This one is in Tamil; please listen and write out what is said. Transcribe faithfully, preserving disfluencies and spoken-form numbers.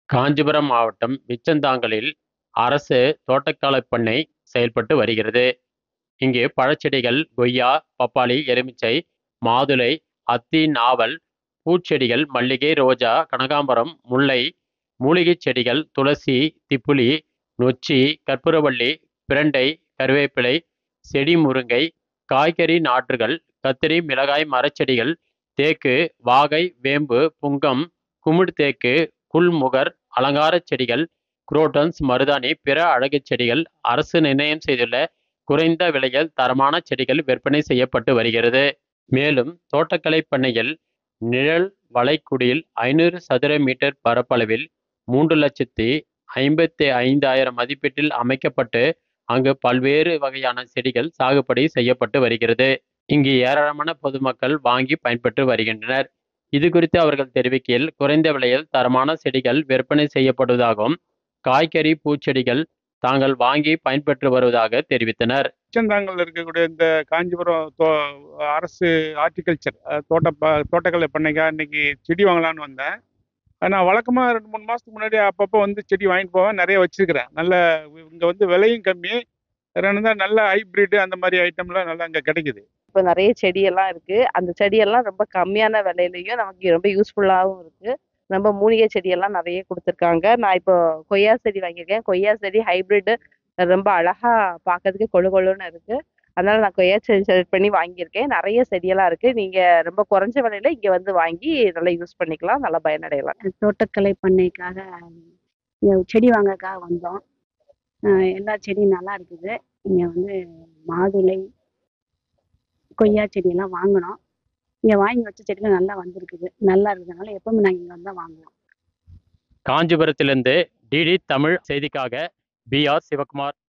காஞ்சிபுரம் மாவட்டம் மிச்சந்தாங்கலில் அரசு தோட்டக்கலை பண்ணை செயல்பட்டு வருகிறது. இங்கு பழச்செடிகள், கொய்யா, பப்பாளி, எலுமிச்சை, மாதுளை, அத்தி, நாவல், பூச்செடிகள், மல்லிகை, ரோஜா, கனகாம்பரம், முல்லை, மூலிகைச் செடிகள், துளசி, திப்புளி, நொச்சி, கற்பூரவள்ளி, பிரண்டை, கருவேப்பிலை, செடி முருங்கை, காய்கறி நாற்றுகள், கத்திரி, மிளகாய் மரச்செடிகள், தேக்கு, வாகை, வேம்பு, புங்கம், குமுடு தேக்கு, குல்முகர், அலங்காரச் செடிகள், குரோட்டன்ஸ், மருதாணி, பிற அழகுச் செடிகள், அரசு நிர்ணயம் செய்துள்ள குறைந்த விலையில் தரமான செடிகள் விற்பனை செய்யப்பட்டு வருகிறது. மேலும் தோட்டக்கலை பண்ணையில் நிழல் வளைகுடியில் ஐநூறு சதுர மீட்டர் பரப்பளவில் மூன்று லட்சத்தி ஐம்பத்தி ஐந்தாயிரம் மதிப்பீட்டில் அமைக்கப்பட்டு அங்கு பல்வேறு வகையான செடிகள் சாகுபடி செய்யப்பட்டு வருகிறது. இங்கு ஏராளமான பொதுமக்கள் வாங்கி பயன்பெற்று வருகின்றனர். இது குறித்து அவர்கள் தெரிவிக்கையில், குறைந்த விலையில் தரமான செடிகள் விற்பனை செய்யப்படுவதாகவும், காய்கறி, பூச்செடிகள் தாங்கள் வாங்கி பயன்பெற்று வருவதாக தெரிவித்தனர். மிச்சந்தாங்கல் இருக்கக்கூடிய இந்த காஞ்சிபுரம் தோ அரசு ஹார்டிகல்ச்சர் தோட்ட ப தோட்டக்கலை பண்ணைக்காக இன்னைக்கு செடி வாங்கலான்னு வந்தேன். நான் வழக்கமாக ரெண்டு மூணு மாதத்துக்கு முன்னாடி அப்பப்போ வந்து செடி வாங்கிட்டு போவேன். நிறைய வச்சுருக்கிறேன். நல்ல இங்கே வந்து விலையும் கம்மி, ரெண்டாவது நல்ல ஹைப்ரிட்டு அந்த மாதிரி ஐட்டம்லாம் நல்லா இங்கே கிடைக்குது. இப்போ நிறைய செடியெல்லாம் இருக்கு. அந்த செடியெல்லாம் ரொம்ப கம்மியான விலையிலையும் நமக்கு ரொம்ப யூஸ்ஃபுல்லாகவும் இருக்கு. ரொம்ப மூலிகை செடியெல்லாம் நிறைய கொடுத்துருக்காங்க. நான் இப்போ கொய்யா செடி வாங்கியிருக்கேன். கொய்யா செடி ஹைப்ரிட்டு ரொம்ப அழகா பார்க்கறதுக்கு கொழு கொழுன்னு இருக்கு. அதனால நான் கொய்யா செடி செலக்ட் பண்ணி வாங்கியிருக்கேன். நிறைய செடியெல்லாம் இருக்கு. நீங்க ரொம்ப குறைஞ்ச விலையில இங்க வந்து வாங்கி நல்லா யூஸ் பண்ணிக்கலாம். நல்லா பயனடையலாம். தோட்டக்கலை பண்ணைக்காக இங்க செடி வாங்கறதுக்காக வந்தோம். அஹ் எல்லா செடியும் நல்லா இருக்குது. இங்க வந்து மாதுளை, கொய்யா செடியெல்லாம் வாங்கினோம். இங்க வாங்கி வச்ச செடிலாம் நல்லா வந்திருக்குது. நல்லா இருக்கிறதுனால எப்பவுமே நாங்கள் இங்க வந்தா வாங்குவோம். காஞ்சிபுரத்திலிருந்து டிடி தமிழ் செய்திக்காக பி ஆர் சிவகுமார்.